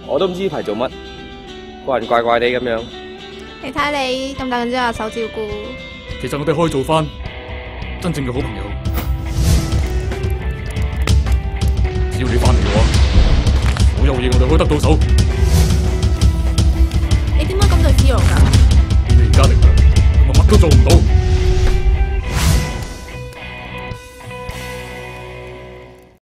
我都唔知呢排做乜，個人怪怪地咁樣。 你睇你咁大個之後手照顧。 其實我哋可以做翻真正嘅好朋友，只要你翻嚟嘅話，所有嘢我哋可以得到手。 你點解咁對 Zero 㗎？